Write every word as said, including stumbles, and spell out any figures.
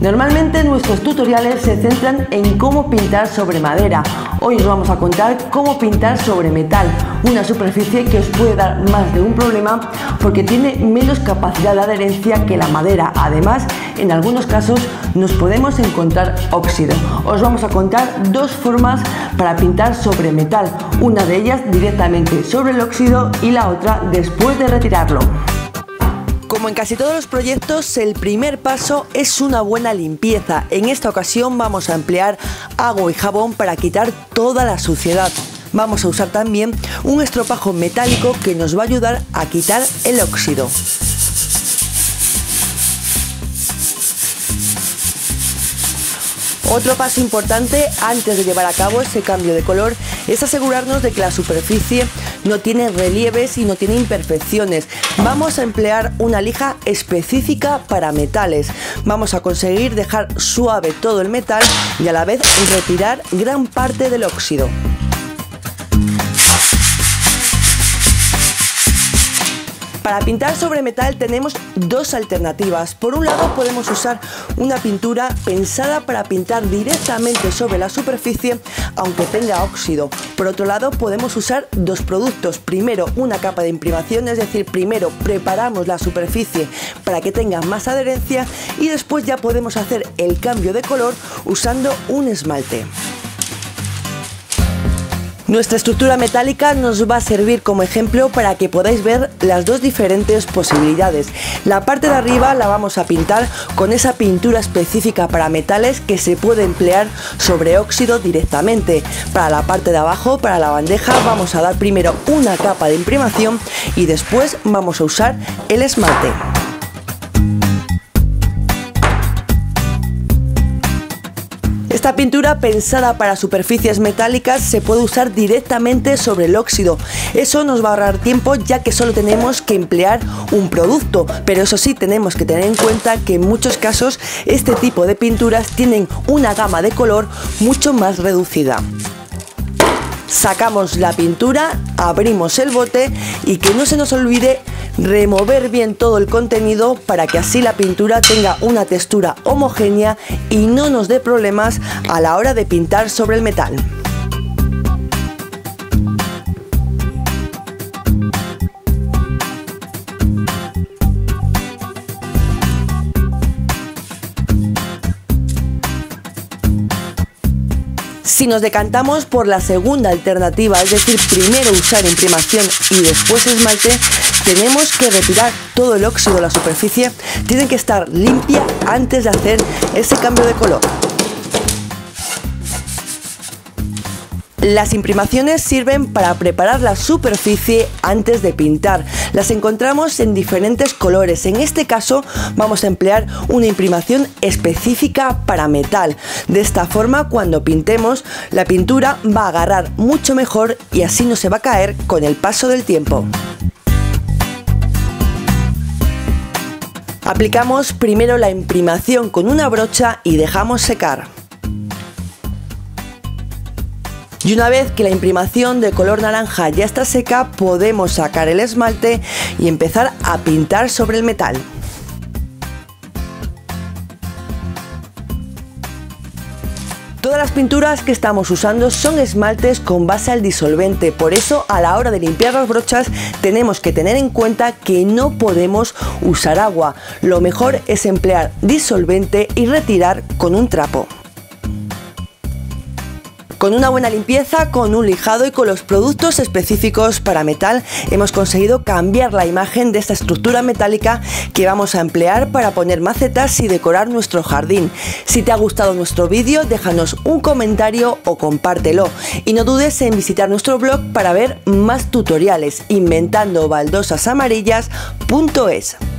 Normalmente nuestros tutoriales se centran en cómo pintar sobre madera. Hoy os vamos a contar cómo pintar sobre metal, una superficie que os puede dar más de un problema porque tiene menos capacidad de adherencia que la madera. Además, en algunos casos nos podemos encontrar óxido. Os vamos a contar dos formas para pintar sobre metal, una de ellas directamente sobre el óxido y la otra después de retirarlo. Como en casi todos los proyectos, el primer paso es una buena limpieza. En esta ocasión vamos a emplear agua y jabón para quitar toda la suciedad. Vamos a usar también un estropajo metálico que nos va a ayudar a quitar el óxido. Otro paso importante antes de llevar a cabo ese cambio de color es asegurarnos de que la superficie no tiene relieves y no tiene imperfecciones. Vamos a emplear una lija específica para metales. Vamos a conseguir dejar suave todo el metal y a la vez retirar gran parte del óxido. Para pintar sobre metal tenemos dos alternativas. Por un lado podemos usar una pintura pensada para pintar directamente sobre la superficie aunque tenga óxido. Por otro lado podemos usar dos productos. Primero una capa de imprimación, es decir, primero preparamos la superficie para que tenga más adherencia y después ya podemos hacer el cambio de color usando un esmalte. Nuestra estructura metálica nos va a servir como ejemplo para que podáis ver las dos diferentes posibilidades. La parte de arriba la vamos a pintar con esa pintura específica para metales que se puede emplear sobre óxido directamente. Para la parte de abajo, para la bandeja, vamos a dar primero una capa de imprimación y después vamos a usar el esmalte. Esta pintura pensada para superficies metálicas se puede usar directamente sobre el óxido. Eso nos va a ahorrar tiempo ya que solo tenemos que emplear un producto, pero eso sí tenemos que tener en cuenta que en muchos casos este tipo de pinturas tienen una gama de color mucho más reducida. Sacamos la pintura, abrimos el bote y que no se nos olvide remover bien todo el contenido para que así la pintura tenga una textura homogénea y no nos dé problemas a la hora de pintar sobre el metal. Si nos decantamos por la segunda alternativa, es decir, primero usar imprimación y después esmalte, tenemos que retirar todo el óxido de la superficie, tiene que estar limpia antes de hacer ese cambio de color. Las imprimaciones sirven para preparar la superficie antes de pintar. Las encontramos en diferentes colores. En este caso vamos a emplear una imprimación específica para metal. De esta forma, cuando pintemos, la pintura va a agarrar mucho mejor y así no se va a caer con el paso del tiempo. Aplicamos primero la imprimación con una brocha y dejamos secar. Y una vez que la imprimación de color naranja ya está seca, podemos sacar el esmalte y empezar a pintar sobre el metal. Todas las pinturas que estamos usando son esmaltes con base al disolvente, por eso a la hora de limpiar las brochas tenemos que tener en cuenta que no podemos usar agua. Lo mejor es emplear disolvente y retirar con un trapo. Con una buena limpieza, con un lijado y con los productos específicos para metal hemos conseguido cambiar la imagen de esta estructura metálica que vamos a emplear para poner macetas y decorar nuestro jardín. Si te ha gustado nuestro vídeo, déjanos un comentario o compártelo y no dudes en visitar nuestro blog para ver más tutoriales inventando baldosas amarillas punto es.